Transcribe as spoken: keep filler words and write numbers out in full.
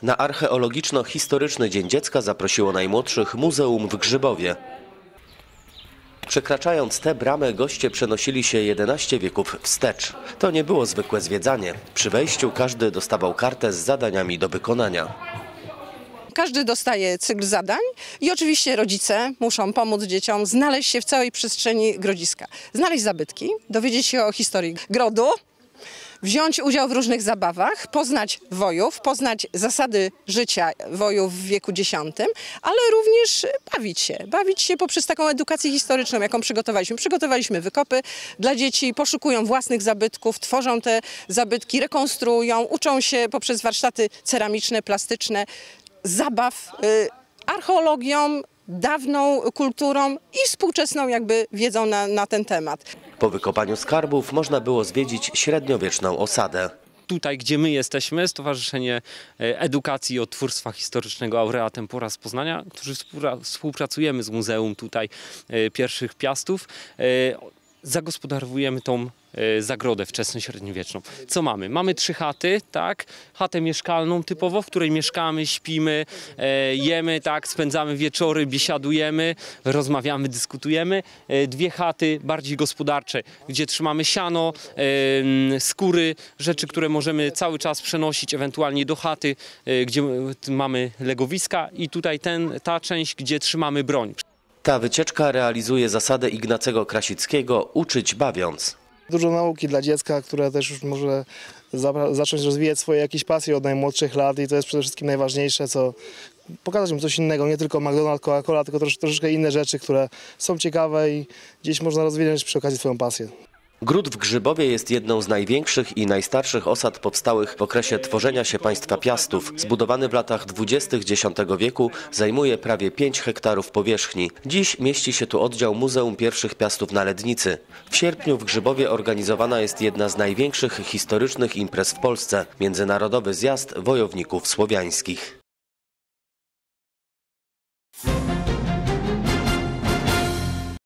Na archeologiczno-historyczny Dzień Dziecka zaprosiło najmłodszych Muzeum w Grzybowie. Przekraczając tę bramę, goście przenosili się jedenaście wieków wstecz. To nie było zwykłe zwiedzanie. Przy wejściu każdy dostawał kartę z zadaniami do wykonania. Każdy dostaje cykl zadań i oczywiście rodzice muszą pomóc dzieciom znaleźć się w całej przestrzeni grodziska. Znaleźć zabytki, dowiedzieć się o historii grodu, wziąć udział w różnych zabawach, poznać wojów, poznać zasady życia wojów w wieku dziesiątym, ale również bawić się. Bawić się poprzez taką edukację historyczną, jaką przygotowaliśmy. Przygotowaliśmy wykopy dla dzieci, poszukują własnych zabytków, tworzą te zabytki, rekonstruują, uczą się poprzez warsztaty ceramiczne, plastyczne, zabaw, y, archeologią, dawną kulturą i współczesną jakby wiedzą na, na ten temat. Po wykopaniu skarbów można było zwiedzić średniowieczną osadę. Tutaj, gdzie my jesteśmy, Stowarzyszenie Edukacji i Odtwórstwa Historycznego Aurea Tempora z Poznania, którzy współpracujemy z Muzeum tutaj Pierwszych Piastów, zagospodarowujemy tą zagrodę wczesnośredniowieczną. Co mamy? Mamy trzy chaty, tak? Chatę mieszkalną typowo, w której mieszkamy, śpimy, e, jemy, tak? Spędzamy wieczory, biesiadujemy, rozmawiamy, dyskutujemy. E, dwie chaty bardziej gospodarcze, gdzie trzymamy siano, e, skóry, rzeczy, które możemy cały czas przenosić ewentualnie do chaty, e, gdzie mamy legowiska i tutaj ten, ta część, gdzie trzymamy broń. Ta wycieczka realizuje zasadę Ignacego Krasickiego uczyć bawiąc. Dużo nauki dla dziecka, które też już może zacząć rozwijać swoje jakieś pasje od najmłodszych lat i to jest przede wszystkim najważniejsze, co pokazać im coś innego, nie tylko McDonald's, Coca-Cola, tylko trosz, troszeczkę inne rzeczy, które są ciekawe i gdzieś można rozwijać przy okazji swoją pasję. Gród w Grzybowie jest jedną z największych i najstarszych osad powstałych w okresie tworzenia się państwa Piastów. Zbudowany w latach dwudziestych dziesiątego wieku, zajmuje prawie pięć hektarów powierzchni. Dziś mieści się tu oddział Muzeum Pierwszych Piastów na Lednicy. W sierpniu w Grzybowie organizowana jest jedna z największych historycznych imprez w Polsce – Międzynarodowy Zjazd Wojowników Słowiańskich.